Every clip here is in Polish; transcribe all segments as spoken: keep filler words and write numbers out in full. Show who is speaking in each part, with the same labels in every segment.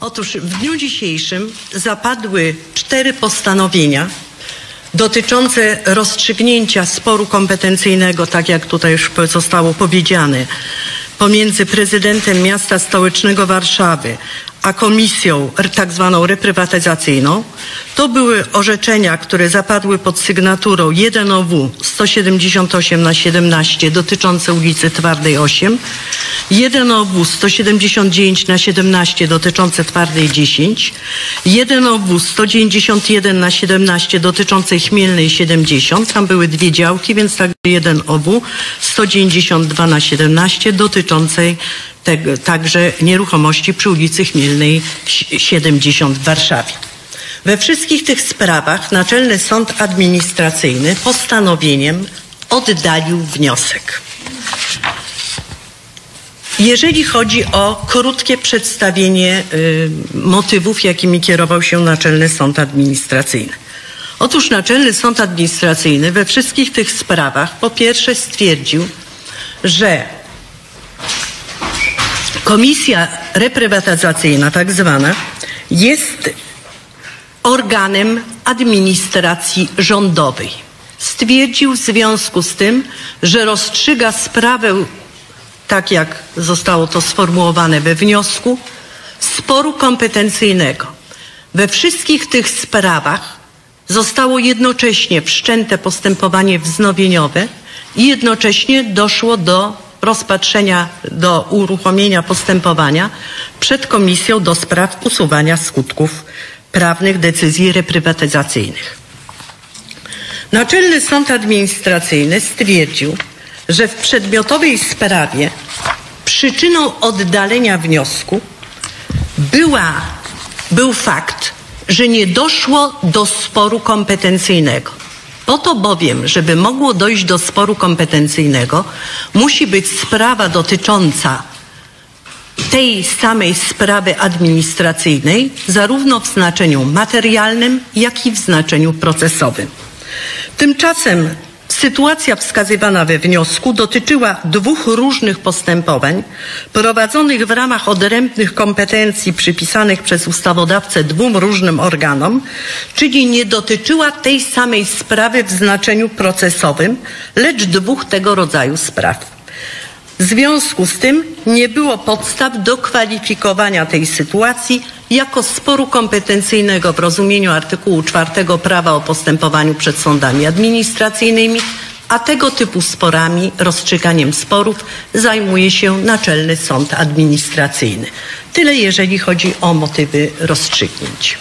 Speaker 1: Otóż w dniu dzisiejszym zapadły cztery postanowienia dotyczące rozstrzygnięcia sporu kompetencyjnego, tak jak tutaj już zostało powiedziane, pomiędzy prezydentem miasta stołecznego Warszawy a komisją tak zwaną reprywatyzacyjną. To były orzeczenia, które zapadły pod sygnaturą jeden O W sto siedemdziesiąt osiem na siedemnaście dotyczące ulicy Twardej osiem, jeden O W sto siedemdziesiąt dziewięć na siedemnaście dotyczące Twardej dziesięć, jeden O W sto dziewięćdziesiąt jeden na siedemnaście dotyczącej Chmielnej siedemdziesiąt, tam były dwie działki, więc także jeden O W sto dziewięćdziesiąt dwa na siedemnaście dotyczącej tego, także nieruchomości przy ulicy Chmielnej siedemdziesiąt w Warszawie. We wszystkich tych sprawach Naczelny Sąd Administracyjny postanowieniem oddalił wniosek. Jeżeli chodzi o krótkie przedstawienie y, motywów, jakimi kierował się Naczelny Sąd Administracyjny. Otóż Naczelny Sąd Administracyjny we wszystkich tych sprawach po pierwsze stwierdził, że komisja reprywatyzacyjna tak zwana jest organem administracji rządowej. Stwierdził w związku z tym, że rozstrzyga sprawę, tak jak zostało to sformułowane we wniosku, sporu kompetencyjnego. We wszystkich tych sprawach zostało jednocześnie wszczęte postępowanie wznowieniowe i jednocześnie doszło do rozpatrzenia, do uruchomienia postępowania przed Komisją do spraw usuwania skutków prawnych decyzji reprywatyzacyjnych. Naczelny Sąd Administracyjny stwierdził, że w przedmiotowej sprawie przyczyną oddalenia wniosku była, był fakt, że nie doszło do sporu kompetencyjnego. Po to bowiem, żeby mogło dojść do sporu kompetencyjnego, musi być sprawa dotycząca tej samej sprawy administracyjnej, zarówno w znaczeniu materialnym, jak i w znaczeniu procesowym. Tymczasem sytuacja wskazywana we wniosku dotyczyła dwóch różnych postępowań prowadzonych w ramach odrębnych kompetencji przypisanych przez ustawodawcę dwóm różnym organom, czyli nie dotyczyła tej samej sprawy w znaczeniu procesowym, lecz dwóch tego rodzaju spraw. W związku z tym nie było podstaw do kwalifikowania tej sytuacji jako sporu kompetencyjnego w rozumieniu artykułu czwartego Prawa o postępowaniu przed sądami administracyjnymi, a tego typu sporami, rozstrzyganiem sporów zajmuje się Naczelny Sąd Administracyjny. Tyle jeżeli chodzi o motywy rozstrzygnięć.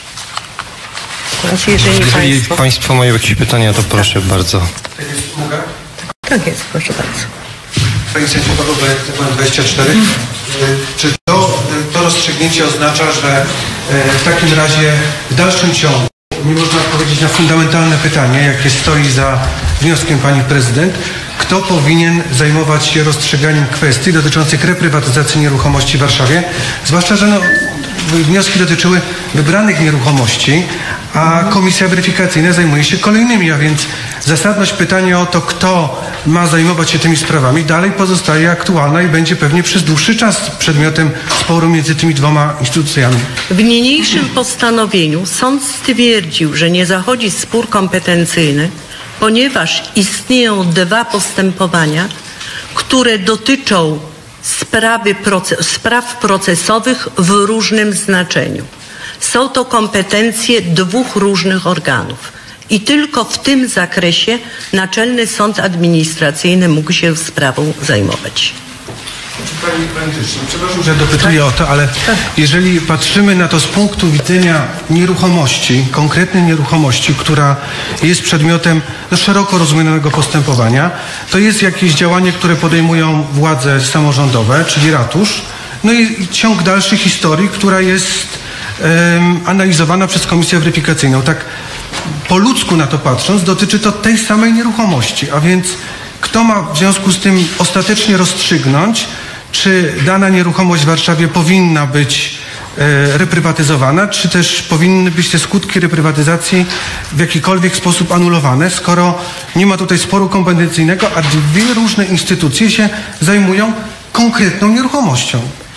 Speaker 1: Teraz jeżeli,
Speaker 2: jeżeli
Speaker 1: państwo...
Speaker 2: państwo mają jakieś pytania, to proszę tak. bardzo.
Speaker 3: Mogę?
Speaker 1: Tak jest, proszę bardzo.
Speaker 3: Panie sędzio, dwadzieścia cztery. Hmm. Czy to, to rozstrzygnięcie oznacza, że w takim razie w dalszym ciągu nie można odpowiedzieć na fundamentalne pytanie, jakie stoi za wnioskiem pani prezydent, kto powinien zajmować się rozstrzyganiem kwestii dotyczących reprywatyzacji nieruchomości w Warszawie, zwłaszcza, że no, wnioski dotyczyły wybranych nieruchomości, a komisja weryfikacyjna zajmuje się kolejnymi, a więc zasadność pytania o to, kto ma zajmować się tymi sprawami, dalej pozostaje aktualna i będzie pewnie przez dłuższy czas przedmiotem sporu między tymi dwoma instytucjami.
Speaker 1: W niniejszym postanowieniu sąd stwierdził, że nie zachodzi spór kompetencyjny, ponieważ istnieją dwa postępowania, które dotyczą sprawy proces- spraw procesowych w różnym znaczeniu. Są to kompetencje dwóch różnych organów. I tylko w tym zakresie Naczelny Sąd Administracyjny mógł się sprawą zajmować.
Speaker 3: Pani, pani przepraszam, że dopytuję o to, ale jeżeli patrzymy na to z punktu widzenia nieruchomości, konkretnej nieruchomości, która jest przedmiotem no, szeroko rozumianego postępowania, to jest jakieś działanie, które podejmują władze samorządowe, czyli ratusz, no i ciąg dalszej historii, która jest um, analizowana przez Komisję Weryfikacyjną. Tak po ludzku na to patrząc, dotyczy to tej samej nieruchomości, a więc kto ma w związku z tym ostatecznie rozstrzygnąć, czy dana nieruchomość w Warszawie powinna być e, reprywatyzowana, czy też powinny być te skutki reprywatyzacji w jakikolwiek sposób anulowane, skoro nie ma tutaj sporu kompetencyjnego, a dwie różne instytucje się zajmują konkretną nieruchomością.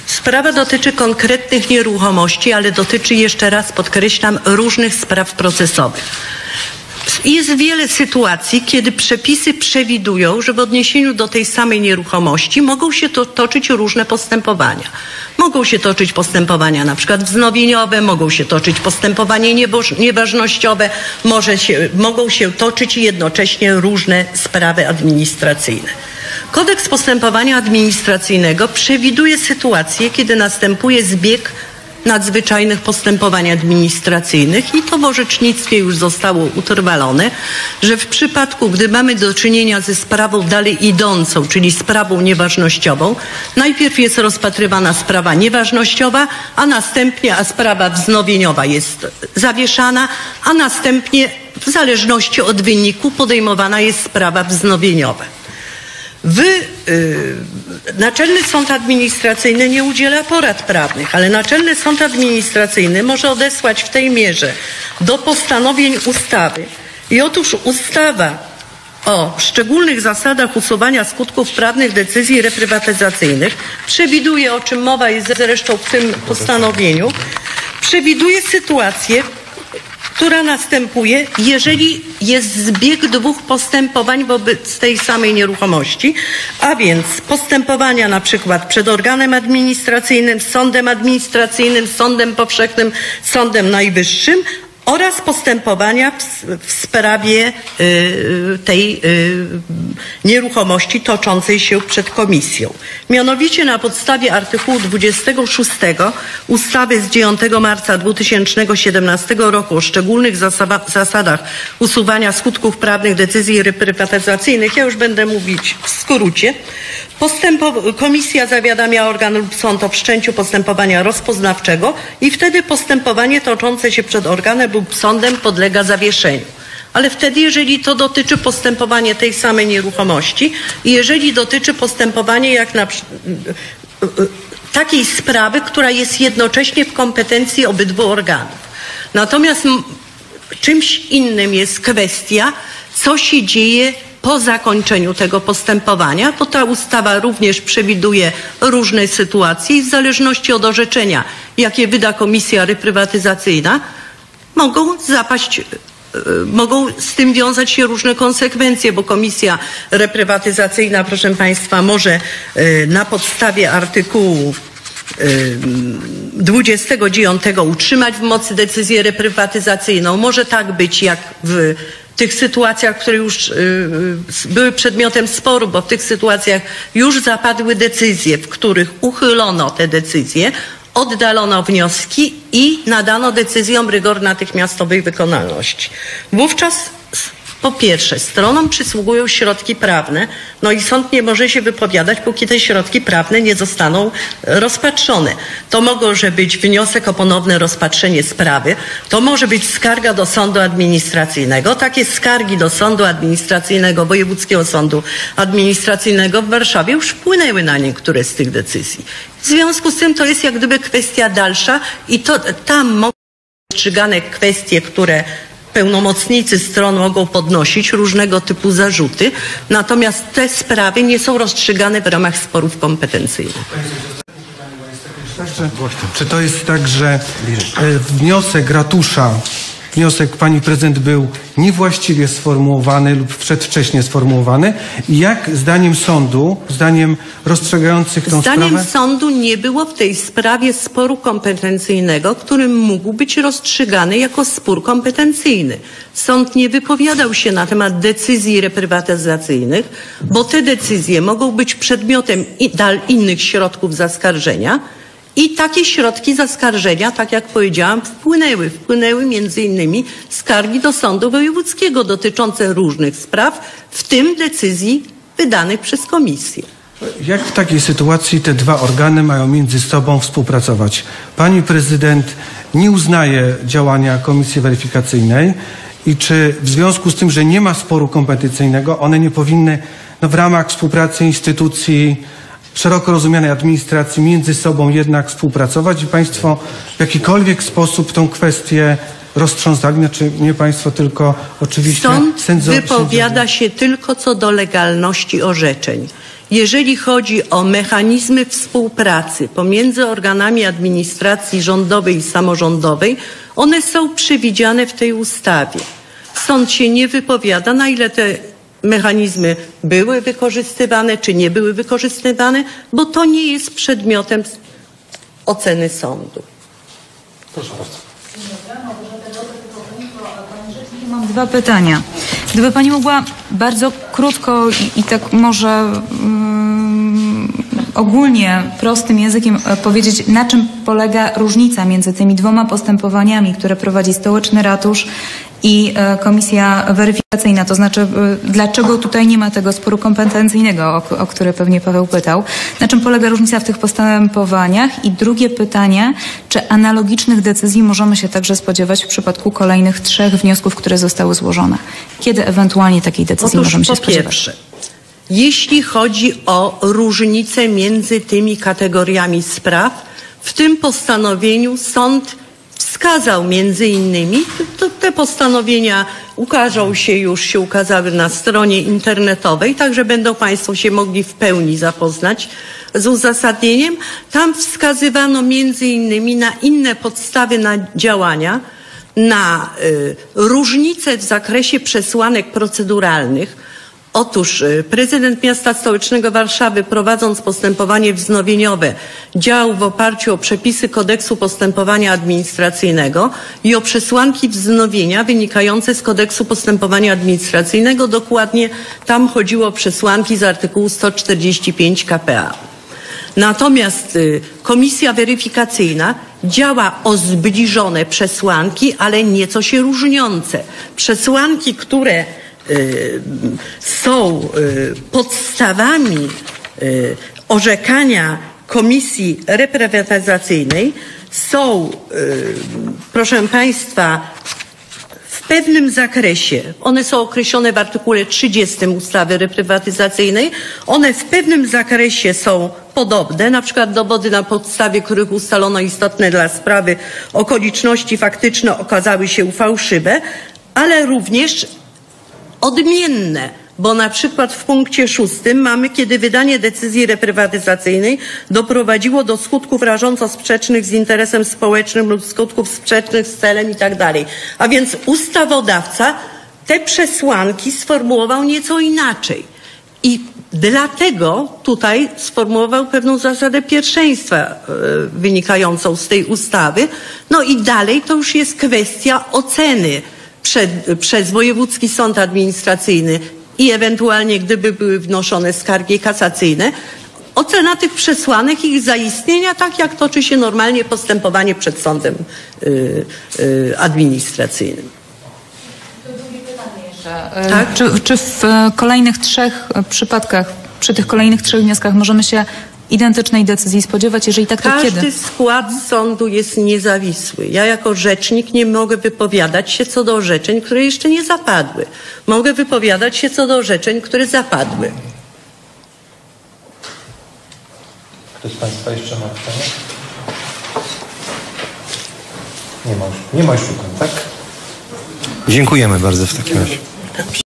Speaker 1: Sprawa dotyczy konkretnych nieruchomości, ale dotyczy, jeszcze raz podkreślam, różnych spraw procesowych. Jest wiele sytuacji, kiedy przepisy przewidują, że w odniesieniu do tej samej nieruchomości mogą się to, toczyć różne postępowania. Mogą się toczyć postępowania na przykład wznowieniowe, mogą się toczyć postępowania nieboż, nieważnościowe, może się, mogą się toczyć jednocześnie różne sprawy administracyjne. Kodeks postępowania administracyjnego przewiduje sytuację, kiedy następuje zbieg nadzwyczajnych postępowań administracyjnych i to w orzecznictwie już zostało utrwalone, że w przypadku, gdy mamy do czynienia ze sprawą dalej idącą, czyli sprawą nieważnościową, najpierw jest rozpatrywana sprawa nieważnościowa, a następnie, a sprawa wznowieniowa jest zawieszana, a następnie w zależności od wyniku podejmowana jest sprawa wznowieniowa. Wy, yy, Naczelny Sąd Administracyjny nie udziela porad prawnych, ale Naczelny Sąd Administracyjny może odesłać w tej mierze do postanowień ustawy. I otóż ustawa o szczególnych zasadach usuwania skutków prawnych decyzji reprywatyzacyjnych przewiduje, o czym mowa jest zresztą w tym postanowieniu, przewiduje sytuację, która następuje, jeżeli jest zbieg dwóch postępowań wobec tej samej nieruchomości, a więc postępowania na przykład przed organem administracyjnym, sądem administracyjnym, sądem powszechnym, sądem najwyższym oraz postępowania w, w sprawie y, tej y, nieruchomości toczącej się przed komisją. Mianowicie na podstawie artykułu dwudziestego szóstego ustawy z dziewiątego marca dwa tysiące siedemnastego roku o szczególnych zasadach usuwania skutków prawnych decyzji reprywatyzacyjnych, ja już będę mówić w skrócie, Postępo- komisja zawiadamia organ lub sąd o wszczęciu postępowania rozpoznawczego i wtedy postępowanie toczące się przed organem lub sądem podlega zawieszeniu. Ale wtedy, jeżeli to dotyczy postępowania tej samej nieruchomości i jeżeli dotyczy postępowania jak na takiej sprawy, która jest jednocześnie w kompetencji obydwu organów. Natomiast czymś innym jest kwestia, co się dzieje po zakończeniu tego postępowania, bo ta ustawa również przewiduje różne sytuacje i w zależności od orzeczenia, jakie wyda Komisja Reprywatyzacyjna, mogą zapaść, mogą z tym wiązać się różne konsekwencje, bo Komisja Reprywatyzacyjna, proszę Państwa, może na podstawie artykułu dwudziestego dziewiątego utrzymać w mocy decyzję reprywatyzacyjną. Może tak być jak w tych sytuacjach, które już y, były przedmiotem sporu, bo w tych sytuacjach już zapadły decyzje, w których uchylono te decyzje, oddalono wnioski i nadano decyzjom rygor natychmiastowej wykonalności. Wówczas po pierwsze, stronom przysługują środki prawne, no i sąd nie może się wypowiadać, póki te środki prawne nie zostaną rozpatrzone. To może być wniosek o ponowne rozpatrzenie sprawy, to może być skarga do sądu administracyjnego. Takie skargi do sądu administracyjnego, Wojewódzkiego Sądu Administracyjnego w Warszawie już wpłynęły na niektóre z tych decyzji. W związku z tym to jest jak gdyby kwestia dalsza i to tam mogą być rozstrzygane kwestie, które pełnomocnicy stron mogą podnosić różnego typu zarzuty, natomiast te sprawy nie są rozstrzygane w ramach sporów kompetencyjnych.
Speaker 3: Czy to jest tak, że wniosek ratusza, wniosek pani prezydent był niewłaściwie sformułowany lub przedwcześnie sformułowany? I jak zdaniem sądu, zdaniem rozstrzygających tą
Speaker 1: Zdaniem
Speaker 3: sprawę?
Speaker 1: sądu nie było w tej sprawie sporu kompetencyjnego, który mógł być rozstrzygany jako spór kompetencyjny. Sąd nie wypowiadał się na temat decyzji reprywatyzacyjnych, bo te decyzje mogą być przedmiotem innych środków zaskarżenia. I takie środki zaskarżenia, tak jak powiedziałam, wpłynęły. Wpłynęły między innymi skargi do Sądu Wojewódzkiego dotyczące różnych spraw, w tym decyzji wydanych przez komisję.
Speaker 3: Jak w takiej sytuacji te dwa organy mają między sobą współpracować? Pani prezydent nie uznaje działania komisji weryfikacyjnej i czy w związku z tym, że nie ma sporu kompetencyjnego, one nie powinny no, w ramach współpracy instytucji szeroko rozumianej administracji między sobą jednak współpracować i państwo w jakikolwiek sposób tą kwestię roztrząsali? Znaczy nie państwo, tylko oczywiście
Speaker 1: Sąd
Speaker 3: sędzio,
Speaker 1: wypowiada
Speaker 3: sędziowie.
Speaker 1: się tylko co do legalności orzeczeń. jeżeli chodzi o mechanizmy współpracy pomiędzy organami administracji rządowej i samorządowej, one są przewidziane w tej ustawie. Sąd się nie wypowiada, na ile te mechanizmy były wykorzystywane, czy nie były wykorzystywane, bo to nie jest przedmiotem oceny sądu.
Speaker 2: Proszę bardzo.
Speaker 4: Mam dwa pytania. Gdyby Pani mogła bardzo krótko i, i tak może um, ogólnie, prostym językiem e, powiedzieć, na czym polega różnica między tymi dwoma postępowaniami, które prowadzi Stołeczny Ratusz i e, Komisja Weryfikacyjna, to znaczy e, dlaczego tutaj nie ma tego sporu kompetencyjnego, o, o który pewnie Paweł pytał. Na czym polega różnica w tych postępowaniach? I drugie pytanie, czy analogicznych decyzji możemy się także spodziewać w przypadku kolejnych trzech wniosków, które zostały złożone? Kiedy ewentualnie takiej decyzji
Speaker 1: Otóż
Speaker 4: możemy się
Speaker 1: po
Speaker 4: spodziewać?
Speaker 1: pierwsze, jeśli chodzi o różnice między tymi kategoriami spraw, w tym postanowieniu sąd wskazał między innymi, to te postanowienia ukażą się już, się ukazały na stronie internetowej, także będą Państwo się mogli w pełni zapoznać z uzasadnieniem. Tam wskazywano między innymi na inne podstawy na działania, na y, różnice w zakresie przesłanek proceduralnych. Otóż prezydent Miasta Stołecznego Warszawy, prowadząc postępowanie wznowieniowe, działał w oparciu o przepisy Kodeksu Postępowania Administracyjnego i o przesłanki wznowienia wynikające z Kodeksu Postępowania Administracyjnego. Dokładnie tam chodziło o przesłanki z artykułu sto czterdzieści pięć k p a. Natomiast y, Komisja Weryfikacyjna działa o zbliżone przesłanki, ale nieco się różniące. Przesłanki, które y, są y, podstawami y, orzekania Komisji Reprywatyzacyjnej, są, y, proszę Państwa, w pewnym zakresie, one są określone w artykule trzydziestym ustawy reprywatyzacyjnej, one w pewnym zakresie są podobne, na przykład dowody, na podstawie których ustalono istotne dla sprawy okoliczności faktyczne okazały się fałszywe, ale również odmienne. Bo na przykład w punkcie szóstym mamy, kiedy wydanie decyzji reprywatyzacyjnej doprowadziło do skutków rażąco sprzecznych z interesem społecznym lub skutków sprzecznych z celem i tak dalej. A więc ustawodawca te przesłanki sformułował nieco inaczej. I dlatego tutaj sformułował pewną zasadę pierwszeństwa e, wynikającą z tej ustawy. No i dalej to już jest kwestia oceny przed, przez Wojewódzki Sąd Administracyjny i ewentualnie, gdyby były wnoszone skargi kasacyjne, ocena tych przesłanek, ich zaistnienia, tak jak toczy się normalnie postępowanie przed sądem y, y, administracyjnym.
Speaker 4: Tak? Czy, czy w kolejnych trzech przypadkach, przy tych kolejnych trzech wnioskach możemy się identycznej decyzji spodziewać? Jeżeli tak, to kiedy?
Speaker 1: Każdy skład sądu jest niezawisły. Ja jako rzecznik nie mogę wypowiadać się co do orzeczeń, które jeszcze nie zapadły. Mogę wypowiadać się co do orzeczeń, które zapadły.
Speaker 2: Ktoś z Państwa jeszcze ma pytanie? Nie ma już, nie ma już pytań, tak? Dziękujemy bardzo w takim razie.